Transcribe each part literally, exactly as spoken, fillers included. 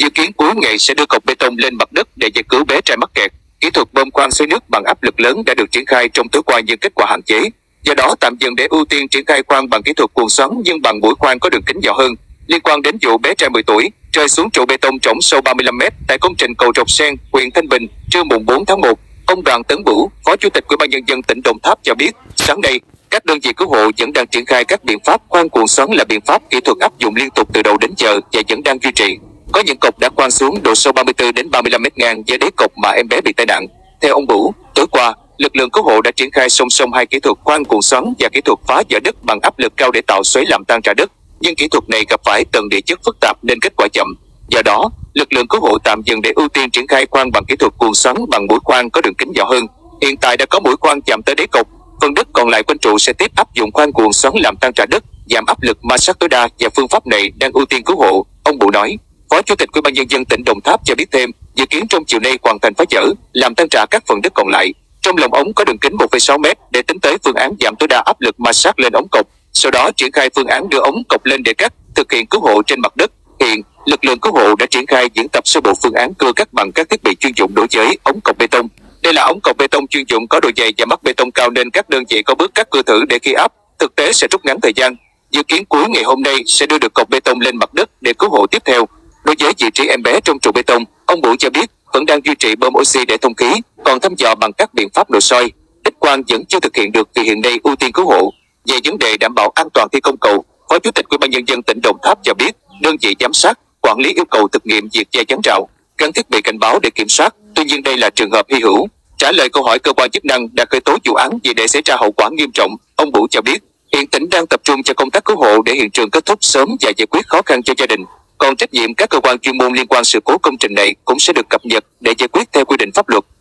Dự kiến cuối ngày sẽ đưa cọc bê tông lên mặt đất để giải cứu bé trai mắc kẹt. Kỹ thuật bơm khoan xoáy nước bằng áp lực lớn đã được triển khai trong tối qua nhưng kết quả hạn chế. Do đó tạm dừng để ưu tiên triển khai khoan bằng kỹ thuật cuồng xoắn nhưng bằng mũi khoan có đường kính nhỏ hơn. Liên quan đến vụ bé trai mười tuổi rơi xuống trụ bê tông trũng sâu ba mươi lăm mét tại công trình cầu Rọc Sen, huyện Thanh Bình, trưa mùng bốn tháng một, ông Đoàn Tấn Bửu, Phó Chủ tịch Ủy ban nhân dân tỉnh Đồng Tháp cho biết, sáng nay các đơn vị cứu hộ vẫn đang triển khai các biện pháp khoan cuồng xoắn là biện pháp kỹ thuật áp dụng liên tục từ đầu đến giờ và vẫn đang duy trì. Có những cọc đã khoan xuống độ sâu ba mươi tư đến ba mươi lăm mét ngang với đáy cọc mà em bé bị tai nạn. Theo ông Bửu, tối qua, lực lượng cứu hộ đã triển khai song song hai kỹ thuật khoan cuồng xoắn và kỹ thuật phá vỡ đất bằng áp lực cao để tạo xoáy làm tan rã đất. Nhưng kỹ thuật này gặp phải tầng địa chất phức tạp nên kết quả chậm. Do đó, lực lượng cứu hộ tạm dừng để ưu tiên triển khai khoan bằng kỹ thuật cuồng xoắn bằng mũi khoan có đường kính nhỏ hơn. Hiện tại đã có mũi khoan chạm tới đáy cọc, phần đất còn lại quanh trụ sẽ tiếp áp dụng khoan cuồng xoắn làm tan rã đất, giảm áp lực ma sát tối đa và phương pháp này đang ưu tiên cứu hộ, ông Bửu nói. Phó Chủ tịch Ủy ban nhân dân tỉnh Đồng Tháp cho biết thêm, dự kiến trong chiều nay hoàn thành phá vỡ, làm tan rã các phần đất còn lại. Trong lòng ống có đường kính một phẩy sáu mét để tính tới phương án giảm tối đa áp lực ma sát lên ống cọc. Sau đó triển khai phương án đưa ống cọc lên để cắt, thực hiện cứu hộ trên mặt đất. Hiện, lực lượng cứu hộ đã triển khai diễn tập sơ bộ phương án cưa cắt bằng các thiết bị chuyên dụng đối với ống cọc bê tông. Đây là ống cọc bê tông chuyên dụng có độ dày và mắc bê tông cao nên các đơn vị có bước cắt cưa thử để khi áp, thực tế sẽ rút ngắn thời gian. Dự kiến cuối ngày hôm nay sẽ đưa được cọc bê tông lên mặt đất để cứu hộ tiếp theo. Đối với vị trí em bé trong trụ bê tông, ông Bửu cho biết vẫn đang duy trì bơm oxy để thông khí, còn thăm dò bằng các biện pháp nội soi. X quang vẫn chưa thực hiện được vì hiện nay ưu tiên cứu hộ. Về vấn đề đảm bảo an toàn thi công cầu, Phó Chủ tịch Ủy ban nhân dân tỉnh Đồng Tháp cho biết, đơn vị giám sát, quản lý yêu cầu thực nghiệm việc che chắn rào, gắn thiết bị cảnh báo để kiểm soát. Tuy nhiên đây là trường hợp hy hữu. Trả lời câu hỏi cơ quan chức năng đã khởi tố vụ án vì để xảy ra hậu quả nghiêm trọng, ông Bửu cho biết hiện tỉnh đang tập trung cho công tác cứu hộ để hiện trường kết thúc sớm và giải quyết khó khăn cho gia đình. Còn trách nhiệm các cơ quan chuyên môn liên quan sự cố công trình này cũng sẽ được cập nhật để giải quyết theo quy định pháp luật.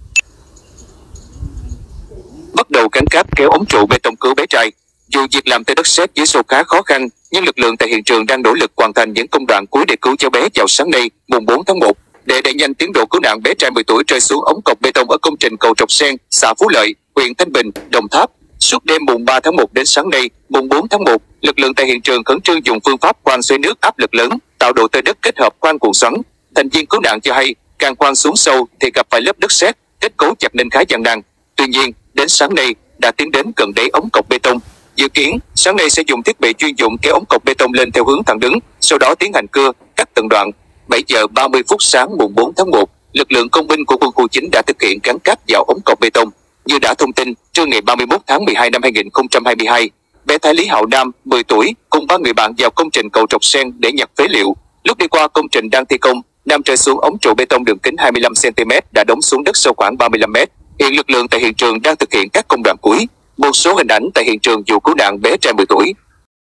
Bắt đầu gắn cáp kéo ống trụ bê tông cứu bé trai. Dù việc làm tại đất sét dưới sâu khá khó khăn, nhưng lực lượng tại hiện trường đang nỗ lực hoàn thành những công đoạn cuối để cứu cháu bé vào sáng nay, mùng bốn tháng một. Để đẩy nhanh tiến độ cứu nạn bé trai mười tuổi rơi xuống ống cọc bê tông ở công trình cầu Rọc Sen, xã Phú Lợi, huyện Thanh Bình, Đồng Tháp. Suốt đêm mùng ba tháng một đến sáng nay, mùng bốn tháng một, lực lượng tại hiện trường khẩn trương dùng phương pháp khoan xoáy nước áp lực lớn, tạo độ tơi đất kết hợp khoan cuồng xoắn. Thành viên cứu nạn cho hay, càng khoan xuống sâu thì gặp phải lớp đất sét, kết cấu chặt nên khá gian nan. Tuy nhiên, đến sáng nay đã tiến đến gần đáy ống cọc bê tông. Dự kiến, sáng nay sẽ dùng thiết bị chuyên dụng kéo ống cọc bê tông lên theo hướng thẳng đứng, sau đó tiến hành cưa, cắt từng đoạn. bảy giờ ba mươi phút sáng mùng bốn tháng một, lực lượng công binh của quân khu chín đã thực hiện gắn cáp vào ống cọc bê tông. Như đã thông tin, trưa ngày ba mươi mốt tháng mười hai năm hai nghìn không trăm hai mươi hai, bé Thái Lý Hạo Nam, mười tuổi, cùng ba người bạn vào công trình cầu Rọc Sen để nhặt phế liệu. Lúc đi qua công trình đang thi công, Nam rơi xuống ống trụ bê tông đường kính hai mươi lăm xăng ti mét đã đóng xuống đất sâu khoảng ba mươi lăm mét. Hiện lực lượng tại hiện trường đang thực hiện các công đoạn cuối. Một số hình ảnh tại hiện trường vụ cứu nạn bé trai mười tuổi.